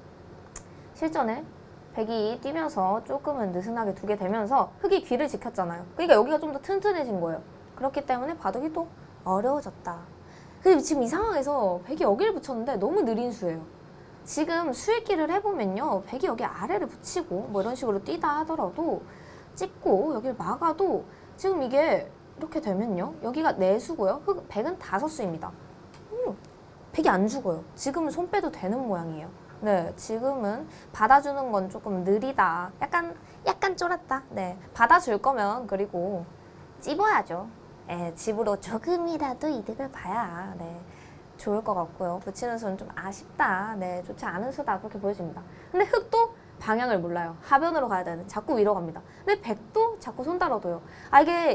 실전에 백이 뛰면서 조금은 느슨하게 두게 되면서 흑이 귀를 지켰잖아요. 그러니까 여기가 좀 더 튼튼해진 거예요. 그렇기 때문에 바둑이 또 어려워졌다. 근데 지금 이 상황에서 백이 여기를 붙였는데 너무 느린 수예요. 지금 수익기를 해보면요. 백이 여기 아래를 붙이고 뭐 이런 식으로 뛰다 하더라도 찍고 여기를 막아도 지금 이게 이렇게 되면요. 여기가 네 수고요. 흑, 백은 다섯 수입니다. 음, 백이 안 죽어요. 지금은 손 빼도 되는 모양이에요. 네, 지금은 받아주는 건 조금 느리다. 약간, 약간 쫄았다. 네, 받아줄 거면 그리고 찝어야죠. 예, 집으로 조금이라도 이득을 봐야 네, 좋을 것 같고요. 붙이는 수는 좀 아쉽다. 네, 좋지 않은 수다. 그렇게 보여집니다. 근데 흑도 방향을 몰라요. 하변으로 가야 되는. 자꾸 위로 갑니다. 근데 백도 자꾸 손 따라둬요. 아, 이게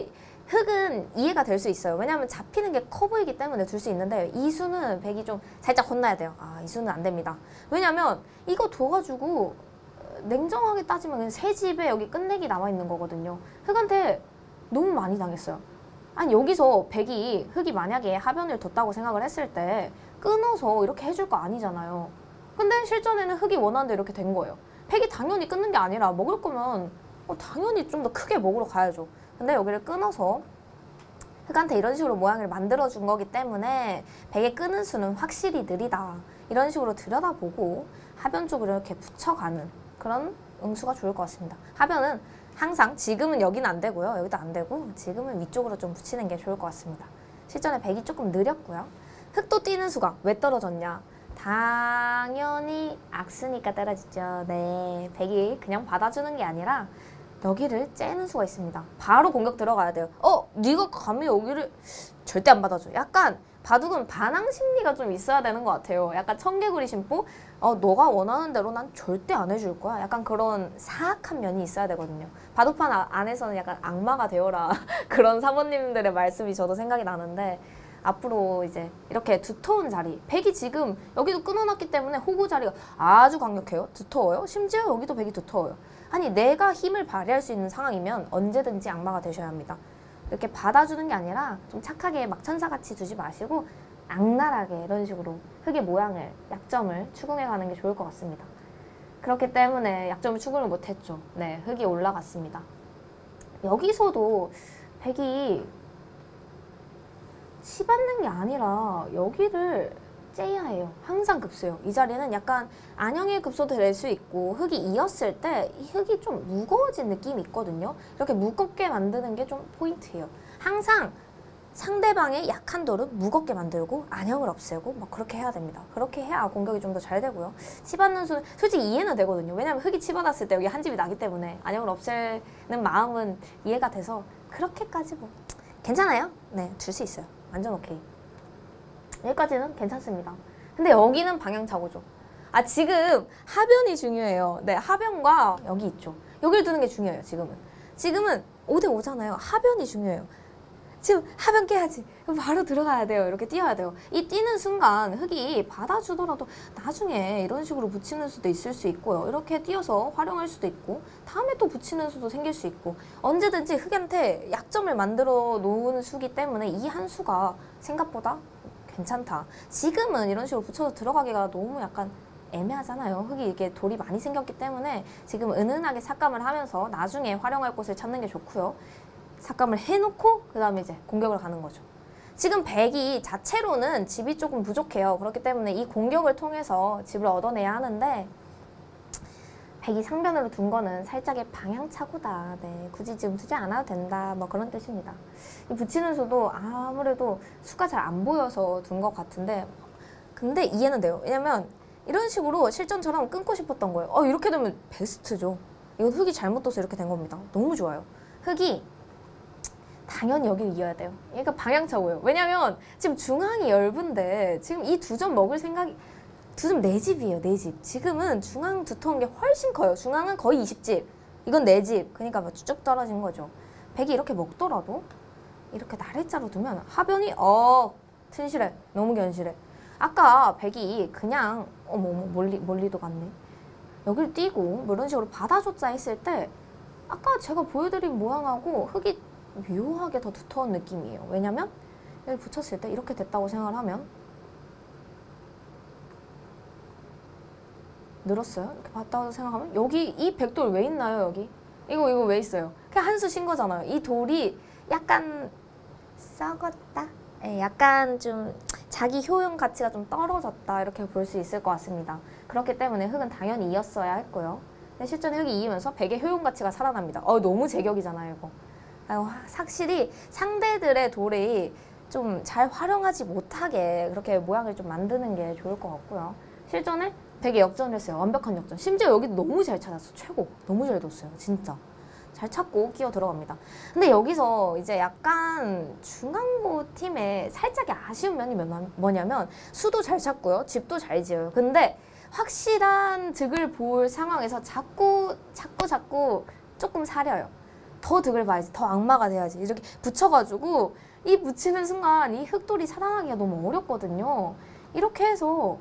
흑은 이해가 될 수 있어요. 왜냐하면 잡히는 게 커 보이기 때문에 둘 수 있는데 이 수는 백이 좀 살짝 혼나야 돼요. 아, 이 수는 안 됩니다. 왜냐면 이거 둬가지고 냉정하게 따지면 그냥 세 집에 여기 끝내기 남아있는 거거든요. 흑한테 너무 많이 당했어요. 아니 여기서 백이 흑이 만약에 하변을 뒀다고 생각을 했을 때 끊어서 이렇게 해줄 거 아니잖아요. 근데 실전에는 흑이 원하는 대로 이렇게 된 거예요. 백이 당연히 끊는 게 아니라 먹을 거면 어, 당연히 좀 더 크게 먹으러 가야죠. 근데 여기를 끊어서 흑한테 이런 식으로 모양을 만들어준 거기 때문에 백의 끄는 수는 확실히 느리다. 이런 식으로 들여다보고 하변 쪽으로 이렇게 붙여가는 그런 응수가 좋을 것 같습니다. 하변은 항상 지금은 여기는 안 되고요. 여기도 안 되고 지금은 위쪽으로 좀 붙이는 게 좋을 것 같습니다. 실전에 백이 조금 느렸고요. 흑도 뛰는 수가 왜 떨어졌냐? 당연히 악수니까 떨어지죠. 네, 백이 그냥 받아주는 게 아니라 여기를 째는 수가 있습니다. 바로 공격 들어가야 돼요. 어? 네가 감히 여기를 절대 안 받아줘. 약간 바둑은 반항 심리가 좀 있어야 되는 것 같아요. 약간 청개구리 심보? 어, 너가 원하는 대로 난 절대 안 해줄 거야. 약간 그런 사악한 면이 있어야 되거든요. 바둑판 안에서는 약간 악마가 되어라. 그런 사모님들의 말씀이 저도 생각이 나는데 앞으로 이제 이렇게 두터운 자리, 백이 지금 여기도 끊어놨기 때문에 호구 자리가 아주 강력해요. 두터워요. 심지어 여기도 백이 두터워요. 아니 내가 힘을 발휘할 수 있는 상황이면 언제든지 악마가 되셔야 합니다. 이렇게 받아주는 게 아니라 좀 착하게 막 천사같이 두지 마시고 악랄하게 이런 식으로 흑의 모양을, 약점을 추궁해가는 게 좋을 것 같습니다. 그렇기 때문에 약점을 추궁을 못했죠. 네, 흑이 올라갔습니다. 여기서도 백이 치받는 게 아니라 여기를 째야 해요. 항상 급수예요. 이 자리는 약간 안형의 급소도 될 수 있고 흑이 이었을 때 흑이 좀 무거워진 느낌이 있거든요. 이렇게 무겁게 만드는 게 좀 포인트예요. 항상 상대방의 약한 돌은 무겁게 만들고 안형을 없애고 막 그렇게 해야 됩니다. 그렇게 해야 공격이 좀 더 잘 되고요. 치받는 수는 솔직히 이해는 되거든요. 왜냐면 흑이 치받았을 때 여기 한 집이 나기 때문에 안형을 없애는 마음은 이해가 돼서 그렇게까지 뭐 괜찮아요. 네, 줄 수 있어요. 완전 오케이. 여기까지는 괜찮습니다. 근데 여기는 방향착오죠. 아, 지금 하변이 중요해요. 네, 하변과 여기 있죠. 여기를 두는 게 중요해요, 지금은. 지금은 오 대 오잖아요. 하변이 중요해요. 지금 하변 깨야지. 바로 들어가야 돼요. 이렇게 뛰어야 돼요. 이 뛰는 순간 흑이 받아주더라도 나중에 이런 식으로 붙이는 수도 있을 수 있고요. 이렇게 뛰어서 활용할 수도 있고 다음에 또 붙이는 수도 생길 수 있고 언제든지 흑한테 약점을 만들어 놓은 수기 때문에 이 한 수가 생각보다 괜찮다. 지금은 이런 식으로 붙여서 들어가기가 너무 약간 애매하잖아요. 흑이 이게 돌이 많이 생겼기 때문에 지금 은은하게 삭감을 하면서 나중에 활용할 곳을 찾는 게 좋고요. 삭감을 해놓고 그 다음에 이제 공격을 가는 거죠. 지금 백이 자체로는 집이 조금 부족해요. 그렇기 때문에 이 공격을 통해서 집을 얻어내야 하는데 백이 상변으로 둔 거는 살짝의 방향착오다. 네, 굳이 지금 두지 않아도 된다. 뭐 그런 뜻입니다. 이 붙이는 수도 아무래도 수가 잘 안 보여서 둔 것 같은데 근데 이해는 돼요. 왜냐면 이런 식으로 실전처럼 끊고 싶었던 거예요. 어, 이렇게 되면 베스트죠. 이건 흑이 잘못 둬서 이렇게 된 겁니다. 너무 좋아요. 흑이 당연히 여기를 이어야 돼요. 그러니까 방향착오예요. 왜냐면 지금 중앙이 엷은데 지금 이 두 점 먹을 생각이 두 점 네 집이에요. 네 집. 지금은 중앙 두터운 게 훨씬 커요. 중앙은 거의 이십 집. 이건 네 집. 그러니까 뭐 쭉 떨어진 거죠. 백이 이렇게 먹더라도 이렇게 나래자로 두면 하변이 어 튼실해. 너무 견실해. 아까 백이 그냥 어머 어머 멀리, 멀리도 갔네. 여기를 띄고 뭐 이런 식으로 받아줬자 했을 때 아까 제가 보여드린 모양하고 흑이 묘하게 더 두터운 느낌이에요. 왜냐면 여기 붙였을 때 이렇게 됐다고 생각을 하면 늘었어요. 이렇게 봤다고 생각하면 여기 이 백돌 왜 있나요? 여기 이거 이거 왜 있어요? 그냥 한 수 신 거잖아요. 이 돌이 약간 썩었다. 네, 약간 좀 자기 효용 가치가 좀 떨어졌다 이렇게 볼 수 있을 것 같습니다. 그렇기 때문에 흑은 당연히 이었어야 했고요. 근데 실전에 흑이 이으면서 백의 효용 가치가 살아납니다. 어, 너무 제격이잖아요 이거. 아유, 확실히 상대들의 돌이 좀 잘 활용하지 못하게 그렇게 모양을 좀 만드는 게 좋을 것 같고요. 실전에 백이 역전을 했어요. 완벽한 역전. 심지어 여기 너무 잘 찾았어. 최고. 너무 잘 뒀어요. 진짜. 잘 찾고 끼어 들어갑니다. 근데 여기서 이제 약간 중앙고 팀의 살짝의 아쉬운 면이 뭐냐면 수도 잘 찾고요. 집도 잘 지어요. 근데 확실한 득을 볼 상황에서 자꾸 자꾸 자꾸 조금 사려요. 더 득을 봐야지, 더 악마가 돼야지 이렇게 붙여가지고 이 붙이는 순간 이 흑돌이 살아나기가 너무 어렵거든요. 이렇게 해서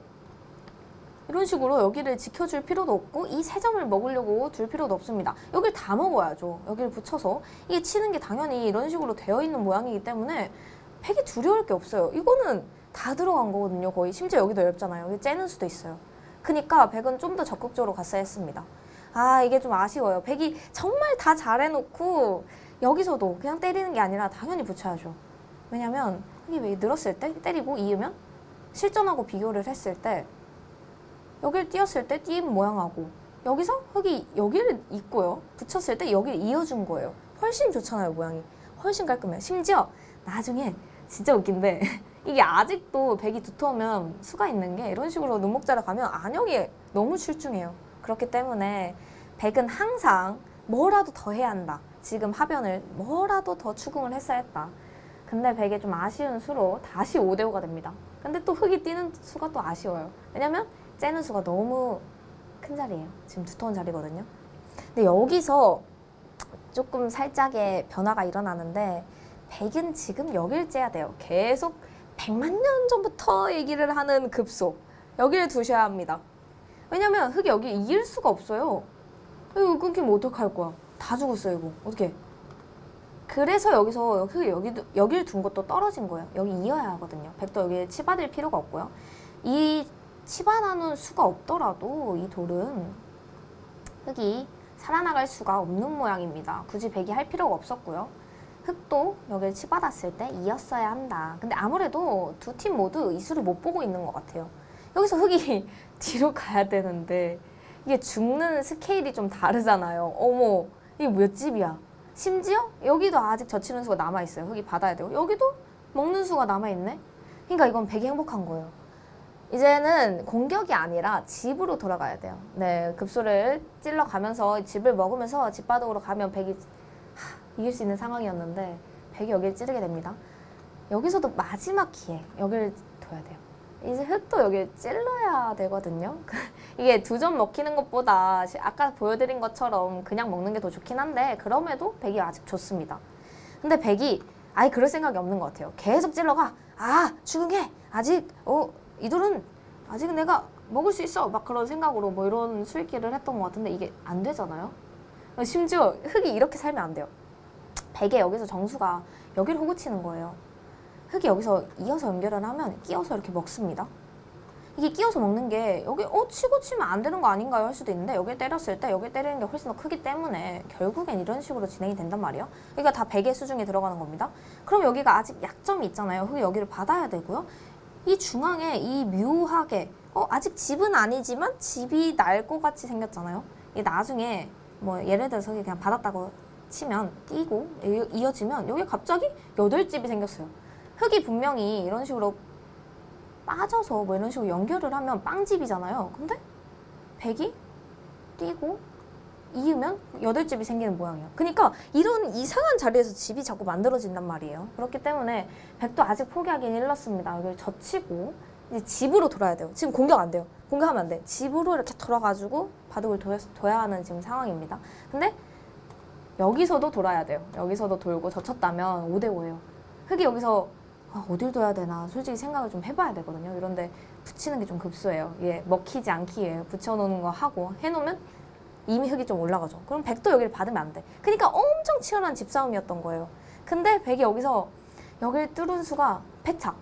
이런 식으로 여기를 지켜줄 필요도 없고 이 세 점을 먹으려고 둘 필요도 없습니다. 여기를 다 먹어야죠. 여기를 붙여서 이게 치는 게 당연히 이런 식으로 되어 있는 모양이기 때문에 백이 두려울 게 없어요. 이거는 다 들어간 거거든요. 거의. 심지어 여기도 얇잖아요. 여기 째는 수도 있어요. 그러니까 백은 좀 더 적극적으로 갔어야 했습니다. 아, 이게 좀 아쉬워요. 백이 정말 다 잘해놓고 여기서도 그냥 때리는 게 아니라 당연히 붙여야죠. 왜냐면 흑이 왜 늘었을 때 때리고 이으면 실전하고 비교를 했을 때 여기를 띄었을 때 띄인 모양하고 여기서 흑이 여기를 잇고요. 붙였을 때 여기를 이어준 거예요. 훨씬 좋잖아요. 모양이. 훨씬 깔끔해요. 심지어 나중에 진짜 웃긴데 이게 아직도 백이 두터우면 수가 있는 게 이런 식으로 눈목자를 가면 안역이 너무 출중해요. 그렇기 때문에 백은 항상 뭐라도 더 해야 한다. 지금 하변을 뭐라도 더 추궁을 했어야 했다. 근데 백이 좀 아쉬운 수로 다시 오 대 오가 됩니다. 근데 또 흑이 뛰는 수가 또 아쉬워요. 왜냐면 째는 수가 너무 큰 자리예요. 지금 두터운 자리거든요. 근데 여기서 조금 살짝의 변화가 일어나는데 백은 지금 여길 째야 돼요. 계속 백만 년 전부터 얘기를 하는 급소. 여기를 두셔야 합니다. 왜냐면 흑이 여기 이을 수가 없어요. 이거 끊기면 어떡할 거야. 다 죽었어요, 이거. 어떻게? 그래서 여기서 흑이 여기, 여기를 둔 것도 떨어진 거예요. 여기 이어야 하거든요. 백도 여기에 치받을 필요가 없고요. 이 치받아놓은 수가 없더라도 이 돌은 흑이 살아나갈 수가 없는 모양입니다. 굳이 백이 할 필요가 없었고요. 흑도 여기를 치받았을 때 이었어야 한다. 근데 아무래도 두 팀 모두 이 수를 못 보고 있는 것 같아요. 여기서 흑이 뒤로 가야 되는데 이게 죽는 스케일이 좀 다르잖아요. 어머, 이게 몇 집이야. 심지어 여기도 아직 젖히는 수가 남아있어요. 흑이 받아야 되고 여기도 먹는 수가 남아있네. 그러니까 이건 백이 행복한 거예요. 이제는 공격이 아니라 집으로 돌아가야 돼요. 네, 급소를 찔러가면서 집을 먹으면서 집바둑으로 가면 백이 하, 이길 수 있는 상황이었는데 백이 여기를 찌르게 됩니다. 여기서도 마지막 기회 여기를 둬야 돼요. 이제 흑도 여기를 찔러야 되거든요. 이게 두 점 먹히는 것보다 아까 보여드린 것처럼 그냥 먹는 게 더 좋긴 한데 그럼에도 백이 아직 좋습니다. 근데 백이 아예 그럴 생각이 없는 것 같아요. 계속 찔러가. 아, 추궁해. 아직 어 이 돌은 아직은 내가 먹을 수 있어. 막 그런 생각으로 뭐 이런 수익기를 했던 것 같은데 이게 안 되잖아요. 심지어 흑이 이렇게 살면 안 돼요. 백에 여기서 정수가 여기를 호구 치는 거예요. 흑이 여기서 이어서 연결을 하면 끼워서 이렇게 먹습니다. 이게 끼워서 먹는 게 여기 어 치고 치면 안 되는 거 아닌가요? 할 수도 있는데 여기 때렸을 때 여기 때리는 게 훨씬 더 크기 때문에 결국엔 이런 식으로 진행이 된단 말이에요. 여기가 다 백의 수중에 들어가는 겁니다. 그럼 여기가 아직 약점이 있잖아요. 흑이 여기를 받아야 되고요. 이 중앙에 이 묘하게 어 아직 집은 아니지만 집이 날 것 같이 생겼잖아요. 이 나중에 뭐 예를 들어서 그냥 받았다고 치면 띄고 이어지면 여기 갑자기 여덟 집이 생겼어요. 흑이 분명히 이런 식으로 빠져서 뭐 이런 식으로 연결을 하면 빵집이잖아요. 근데 백이 뛰고 이으면 여덟 집이 생기는 모양이에요. 그러니까 이런 이상한 자리에서 집이 자꾸 만들어진단 말이에요. 그렇기 때문에 백도 아직 포기하기는 일렀습니다. 여기를 젖히고 이제 집으로 돌아야 돼요. 지금 공격 안 돼요. 공격하면 안 돼. 집으로 이렇게 돌아가지고 바둑을 둬야, 둬야 하는 지금 상황입니다. 근데 여기서도 돌아야 돼요. 여기서도 돌고 젖혔다면 오 대 오예요. 흑이 여기서 아, 어딜 둬야 되나 솔직히 생각을 좀 해봐야 되거든요. 이런데 붙이는 게 좀 급소해요. 예, 먹히지 않기 위해 붙여놓는 거 하고 해놓으면 이미 흑이 좀 올라가죠. 그럼 백도 여기를 받으면 안 돼. 그러니까 엄청 치열한 집싸움이었던 거예요. 근데 백이 여기서 여기를 뚫은 수가 패착.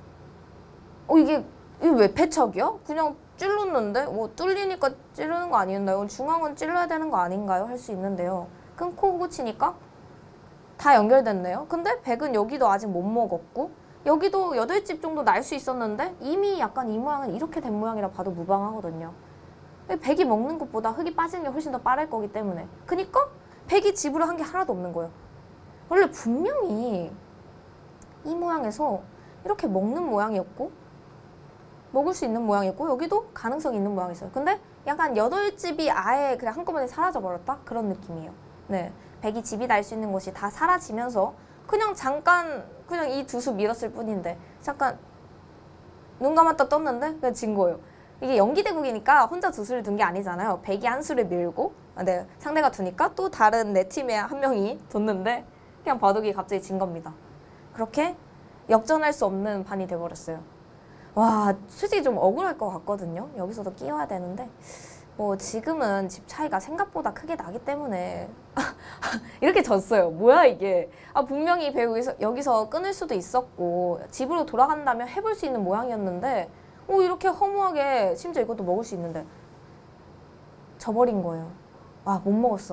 어 이게 이게 왜 패착이야? 그냥 찔렀는데 뭐 뚫리니까 찌르는 거 아니었나요? 중앙은 찔러야 되는 거 아닌가요? 할 수 있는데요. 끊고 호구 치니까 다 연결됐네요. 근데 백은 여기도 아직 못 먹었고 여기도 여덟 집 정도 날 수 있었는데 이미 약간 이 모양은 이렇게 된 모양이라 봐도 무방하거든요. 백이 먹는 것보다 흑이 빠지는 게 훨씬 더 빠를 거기 때문에 그니까 백이 집으로 한 게 하나도 없는 거예요. 원래 분명히 이 모양에서 이렇게 먹는 모양이었고 먹을 수 있는 모양이었고 여기도 가능성이 있는 모양이었어요. 근데 약간 여덟 집이 아예 그냥 한꺼번에 사라져버렸다? 그런 느낌이에요. 네, 백이 집이 날 수 있는 곳이 다 사라지면서 그냥 잠깐 그냥 이 두 수 밀었을 뿐인데 잠깐 눈 감았다 떴는데 그냥 진 거예요. 이게 연기대국이니까 혼자 두 수를 둔 게 아니잖아요. 백이 한 수를 밀고 아, 네, 상대가 두니까 또 다른 내 팀에 한 명이 뒀는데 그냥 바둑이 갑자기 진 겁니다. 그렇게 역전할 수 없는 판이 돼버렸어요. 와, 솔직히 좀 억울할 것 같거든요. 여기서도 끼워야 되는데 뭐 지금은 집 차이가 생각보다 크게 나기 때문에 이렇게 졌어요. 뭐야 이게. 아, 분명히 배우 여기서, 여기서 끊을 수도 있었고 집으로 돌아간다면 해볼 수 있는 모양이었는데 오, 이렇게 허무하게 심지어 이것도 먹을 수 있는데 져버린 거예요. 와, 못 먹었어.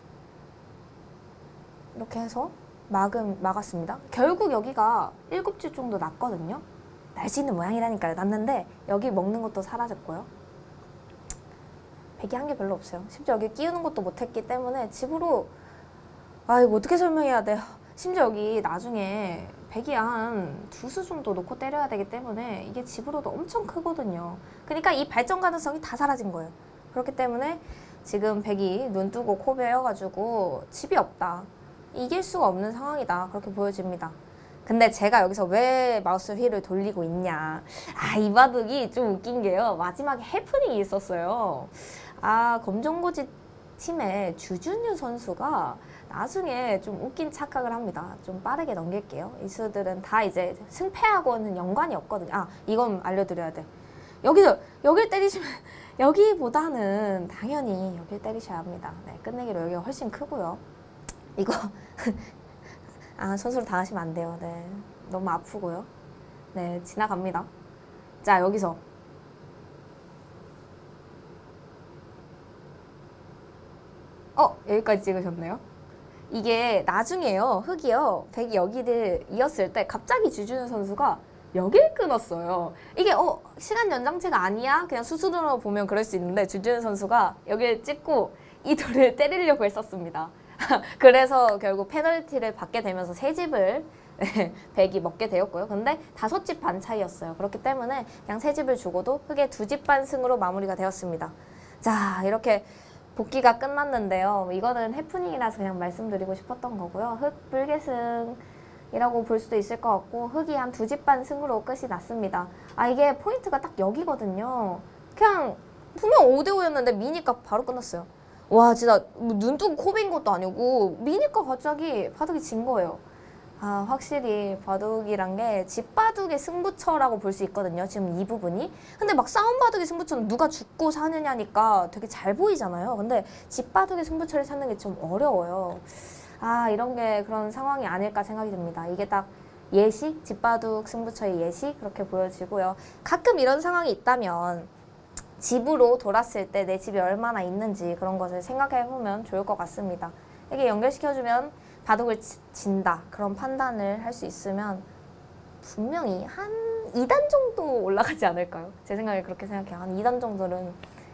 이렇게 해서 막음, 막았습니다. 결국 여기가 일곱 줄 정도 났거든요. 날 수 있는 모양이라니까요. 났는데 여기 먹는 것도 사라졌고요. 백이 한 게 별로 없어요. 심지어 여기 끼우는 것도 못했기 때문에 집으로 아, 이거 어떻게 설명해야 돼. 심지어 여기 나중에 백이 한 두 수 정도 놓고 때려야 되기 때문에 이게 집으로도 엄청 크거든요. 그러니까 이 발전 가능성이 다 사라진 거예요. 그렇기 때문에 지금 백이 눈 뜨고 코 베어가지고 집이 없다. 이길 수가 없는 상황이다. 그렇게 보여집니다. 근데 제가 여기서 왜 마우스 휠을 돌리고 있냐. 아, 이 바둑이 좀 웃긴 게요. 마지막에 해프닝이 있었어요. 아, 검정고지 팀의 주준유 선수가 나중에 좀 웃긴 착각을 합니다. 좀 빠르게 넘길게요. 이 수들은 다 이제 승패하고는 연관이 없거든요. 아, 이건 알려드려야 돼. 여기서, 여길 때리시면, 여기보다는 당연히 여길 때리셔야 합니다. 네, 끝내기로 여기가 훨씬 크고요. 이거, 아, 선수를 당하시면 안 돼요. 네, 너무 아프고요. 네, 지나갑니다. 자, 여기서. 어, 여기까지 찍으셨네요. 이게 나중에요. 흑이요. 백이 여기를 이었을 때 갑자기 주준우 선수가 여길 끊었어요. 이게 어 시간 연장체가 아니야? 그냥 수순으로 보면 그럴 수 있는데 주준우 선수가 여기를 찍고 이 돌을 때리려고 했었습니다. 그래서 결국 페널티를 받게 되면서 세 집을 백이 먹게 되었고요. 근데 다섯 집 반 차이였어요. 그렇기 때문에 그냥 세 집을 주고도 흑의 두 집 반 승으로 마무리가 되었습니다. 자, 이렇게 복귀가 끝났는데요. 이거는 해프닝이라서 그냥 말씀드리고 싶었던 거고요. 흑 불계승이라고 볼 수도 있을 것 같고 흑이 한 두 집 반 승으로 끝이 났습니다. 아, 이게 포인트가 딱 여기거든요. 그냥 분명 오 대 오였는데 미니까 바로 끝났어요. 와, 진짜 눈 뜨고 코 베인 것도 아니고 미니까 갑자기 바둑이 진 거예요. 아, 확실히 바둑이란 게 집바둑의 승부처라고 볼 수 있거든요. 지금 이 부분이. 근데 막 싸움 바둑의 승부처는 누가 죽고 사느냐니까 되게 잘 보이잖아요. 근데 집바둑의 승부처를 찾는 게 좀 어려워요. 아, 이런 게 그런 상황이 아닐까 생각이 듭니다. 이게 딱 예시? 집바둑 승부처의 예시? 그렇게 보여지고요. 가끔 이런 상황이 있다면 집으로 돌았을 때 내 집이 얼마나 있는지 그런 것을 생각해보면 좋을 것 같습니다. 이게 연결시켜주면 바둑을 진다 그런 판단을 할 수 있으면 분명히 한 이 단 정도 올라가지 않을까요? 제 생각에 그렇게 생각해요. 한 이 단 정도는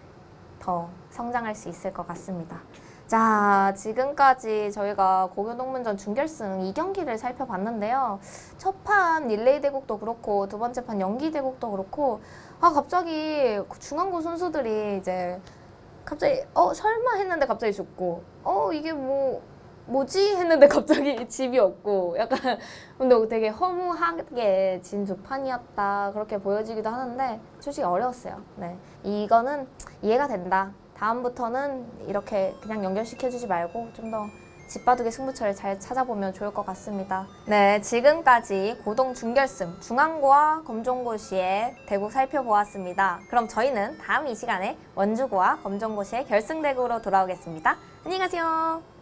더 성장할 수 있을 것 같습니다. 자, 지금까지 저희가 고교동문전 준결승 이 경기를 살펴봤는데요. 첫 판 릴레이 대국도 그렇고 두 번째 판 연기 대국도 그렇고 아, 갑자기 중앙고 선수들이 이제 갑자기 어 설마 했는데 갑자기 죽고 어 이게 뭐 뭐지? 했는데 갑자기 집이 없고 약간 근데 되게 허무하게 진 두 판이었다 그렇게 보여지기도 하는데 솔직히 어려웠어요. 네, 이거는 이해가 된다. 다음부터는 이렇게 그냥 연결시켜주지 말고 좀 더 집바둑의 승부처를 잘 찾아보면 좋을 것 같습니다. 네, 지금까지 고동 준결승 중앙고와 검정고시의 대국 살펴보았습니다. 그럼 저희는 다음 이 시간에 원주고와 검정고시의 결승 대국으로 돌아오겠습니다. 안녕히 가세요.